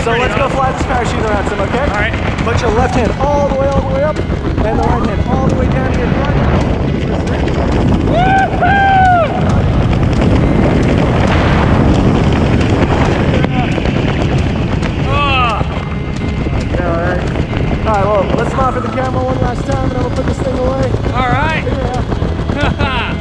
So let's go fly this parachute around some, okay? All right. Put your left hand all the way up, and the right hand all the way down to your front. Alright, well, let's come off of the camera one last time and then we'll put this thing away. All right. Yeah.